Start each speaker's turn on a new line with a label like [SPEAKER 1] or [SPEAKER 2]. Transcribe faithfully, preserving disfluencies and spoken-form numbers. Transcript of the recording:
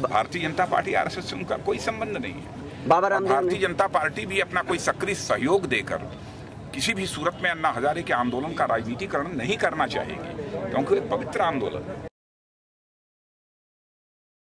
[SPEAKER 1] Bharatiya Janata party RSS से उनका कोई संबंध नहीं है।
[SPEAKER 2] बाबा रामदेव
[SPEAKER 1] भारतीय जनता पार्टी भी अपना कोई सक्रिय सहयोग देकर किसी भी सूरत में अन्ना हजारे के आंदोलन का राजनीतिकरण नहीं करना चाहेगी, क्योंकि एक पवित्र आंदोलन है।